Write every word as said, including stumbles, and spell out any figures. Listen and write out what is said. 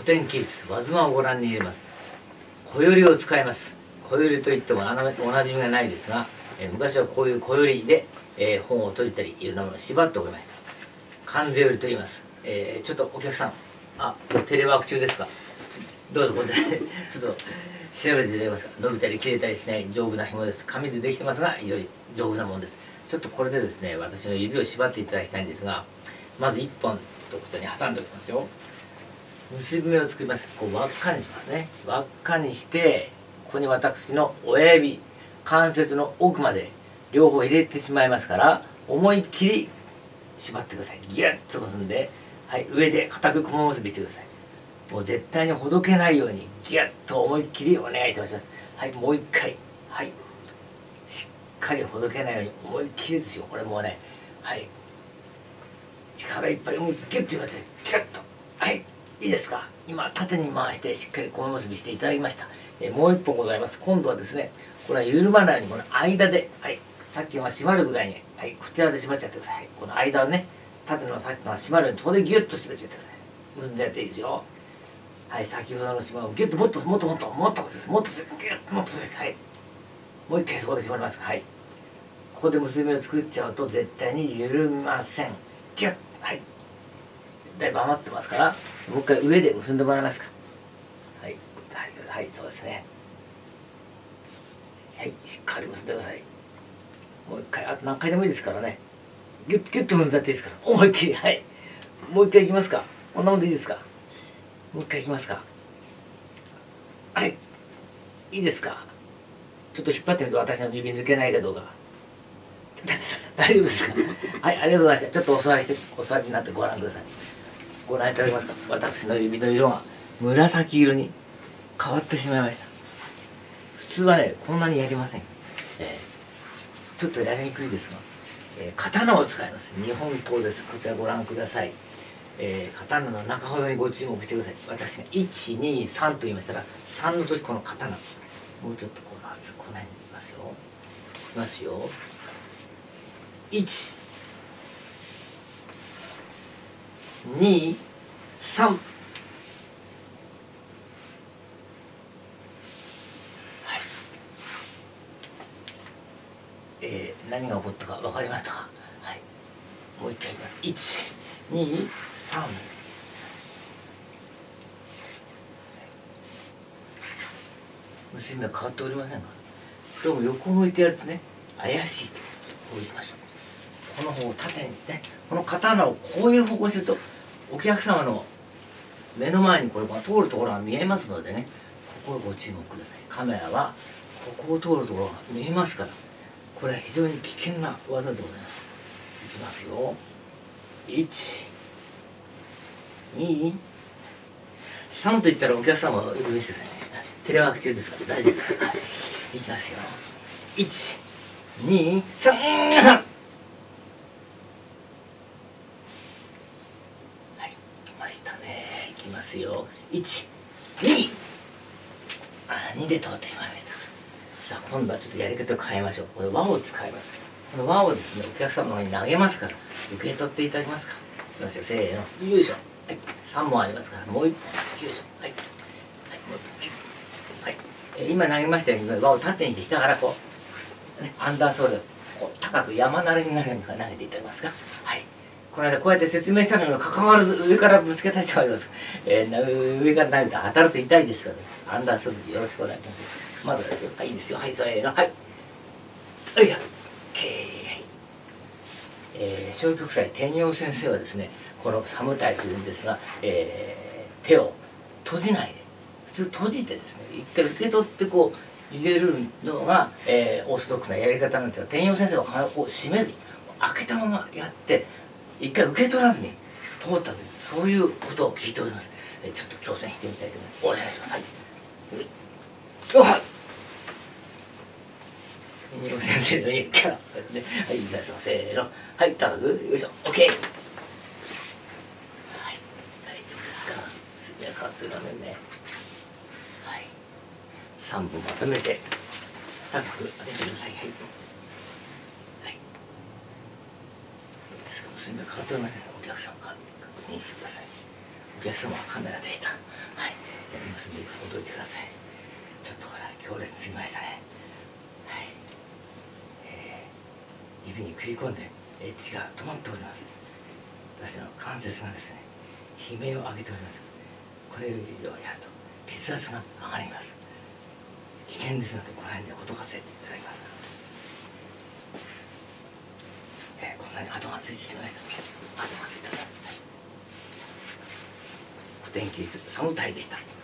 古典記述和妻をご覧に入れます。小よりを使います。小よりといってもおなじみがないですが、えー、昔はこういう小よりで、えー、本を閉じたりいろんなものを縛っておりました。関税よりと言います。えー、ちょっとお客さん、あ、テレワーク中ですか。どうぞこちらでちょっと調べていただけますか。伸びたり切れたりしない丈夫な紐です。紙でできてますが非常に丈夫なものです。ちょっとこれでですね、私の指を縛っていただきたいんですが、まずいっぽんとこちらに挟んでおきますよ。結び目を作ります。こう輪っかにしますね。輪っかにして、ここに私の親指関節の奥まで両方入れてしまいますから、思いっきり縛ってください。ギュッと結んで、はい、上で固く雲結びしてください。もう絶対にほどけないようにギュッと思いっきりお願いいたします。はい、もう一回、はい、しっかりほどけないように思いっきりですよ。これもうね、はい、力いっぱいギュッと言わせてギュッと、はい、いいですか。今縦に回してしっかり雲結びしていただきました。えー、もう一本ございます。今度はですね、これは緩まないようにこの間で、はい、さっきのが締まるぐらいに、はい、こちらで縛っちゃってください。この間をね、縦のさっきのが締まるようにここでギュッと締めてください。結んでやっていいですよ。はい、先ほどの島をギュッともっともっともっともっともっとギュッともっと、はい、もう一回そこで締まります。はい、ここで結び目を作っちゃうと絶対に緩みません。ギュッ、はい、だいぶ余ってますから、もう一回上で結んでもらえますか。はい、はい、そうですね。はい、しっかり結んでください。もう一回、あと何回でもいいですからね。ギュッギュッと結んだっていいですから、思いっきり、はい、もう一回いきますか。こんなもんでいいですか。もう一回いきますか。はい、いいですか。ちょっと引っ張ってみると私の指抜けないかどうか。大丈夫ですか。はい、ありがとうございました。ちょっとお座りして、お座りになってご覧ください。ご覧いただけますか。私の指の色が紫色に変わってしまいました。普通はね、こんなにやりません。えー、ちょっとやりにくいですが、えー、刀を使います。日本刀です。こちらご覧ください。えー、刀の中ほどにご注目してください。私がいちにさんと言いましたら、さんの時この刀、もうちょっとこうまっすぐこの辺にいますよ。いますよ。いち、に、さん。はい。えー、何が起こったか分かりましたか。はい。もう一回いきます。いち、に、さん。結び目は変わっておりませんか。どうも横向いてやるとね、怪しいと。こういきましょう。この方を縦にですね、この刀をこういう方向にすると、お客様の目の前にこれが通るところが見えますのでね、ここをご注目ください。カメラはここを通るところが見えますから、これは非常に危険な技でございます。いきますよ。いち、に、さんと言ったらお客様を指見せてね。テレワーク中ですから大丈夫ですか。はい、いきますよ。いち、に、さん。はい、来ましたね。いきますよ。いち、に。あ、にで通ってしまいました。さあ、今度はちょっとやり方を変えましょう。これ輪を使います。この輪をですね、お客様の方に投げますから、受け取っていただけますか。いきますよ。せーの。よいしょ。はい。さんぼんありますから、もういっぽん。よいしょ。はい。はい、もういっぽん。はい、えー、今投げましたように輪を縦にして下からこう、ね、アンダーソールこう高く山なりになるように投げていただけますか。はい、この間こうやって説明したのにもかかわらず上からぶつけた人がいます。えー、上から投げて当たると痛いですから、ね、アンダーソールよろしくお願いします。まだですよ。はい、いいですよ。はい、せーの。はい。よいしょ。OK。えー、消極祭天陽先生はですね、このサムタイというんですが、えー、手を閉じないで。普通閉じてですね、一回受け取ってこう入れるのが、えー、オーソドックスなやり方なんですが、天陽先生は必ずこう閉めずに開けたままやって一回受け取らずに通ったという、そういうことを聞いております。えー、ちょっと挑戦してみたいと思います。お願いします。はい。よはい。天陽先生の家からね、はい、いきますよ。せーの。はい、高くよいしょ。オッケー。はい、大丈夫ですか。速やかというのはね。さんぼんまとめて高く上げてください。はい。はい。どうですか。結び目変わっておりません。お客様から確認してください。 お客様はカメラでした。はい、じゃあ結んでほどいてください。ちょっとほら強烈すぎましたね。はい、えー、指に食い込んでエッジが止まっております。私の関節がですね悲鳴を上げております。これ以上やると血圧が上がります。危険ですのでこの辺でほどかせていただきます。えー、こんなに跡がついてしまいました。跡がついております。古典技術サムタイでした。